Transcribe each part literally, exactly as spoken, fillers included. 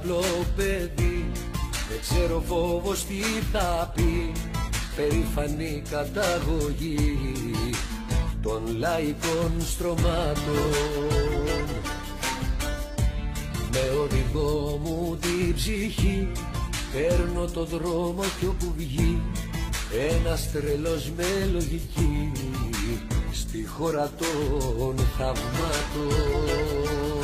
απλό παιδί, δεν ξέρω φόβος τι θα πει. Περήφανη καταγωγή των λαϊκών στρωμάτων, με οδηγό μου την ψυχή παίρνω το δρόμο κι όπου βγει ένας τρελός με λογική στη χώρα των θαυμάτων.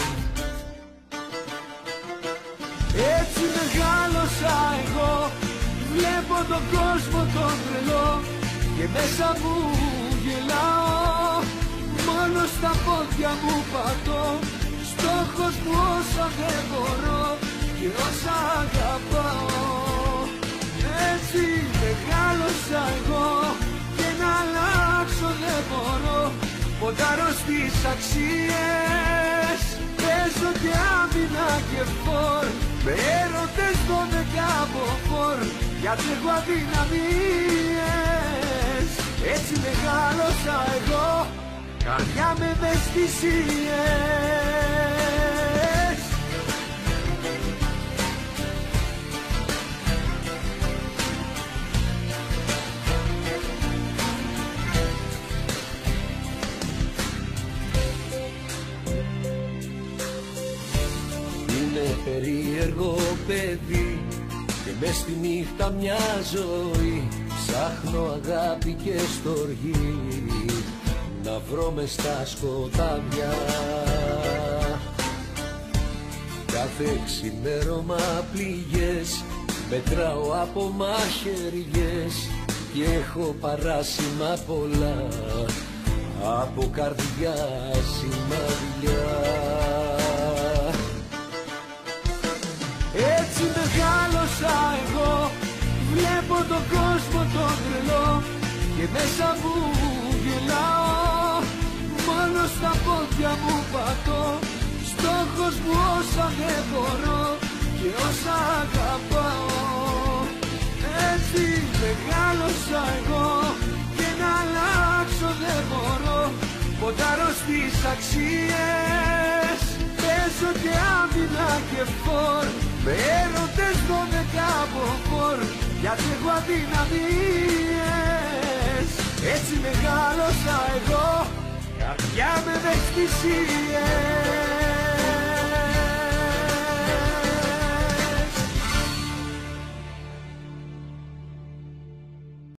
Έτσι μεγάλωσα εγώ, βλέπω τον κόσμο τον τρελό και μέσα μου γελάω, μόνο στα πόδια μου πατώ, στόχος μου όσα δεν μπορώ και όσα αγαπάω. Έτσι μεγάλωσα εγώ και να αλλάξω δεν μπορώ, ποντάρω στις αξίες, παίζω και άμυνα και φορ, με έρωτες δώδεκα από φορ, γιατί έχω αδυναμίες. Έτσι μεγάλωσα εγώ, καρδιά με ευαισθησίες. Είναι περίεργο παιδί και μες στη νύχτα μια ζωή ψάχνω αγάπη και στοργή να βρω μες στα σκοτάδια. Κάθε ξημέρωμα πληγές μετράω από μαχαιριές και έχω παράσημα πολλά από καρδιά σημαδιά. Έτσι μεγάλωσα εγώ, βλέπω τον κόσμο τον τρελό και μέσα μου γελάω, μόνο στα πόδια μου πατώ, στόχος μου όσα δεν μπορώ και όσα αγαπάω. Έτσι μεγάλωσα εγώ και να αλλάξω δεν μπορώ, ποντάρω στις αξίες, παίζω και άμυνα και φορ, με έρωτες δώδεκα από φορ, γιατί έχω αδυναμίες. Έτσι μεγάλωσα εγώ, καρδιά με ευαισθησίες.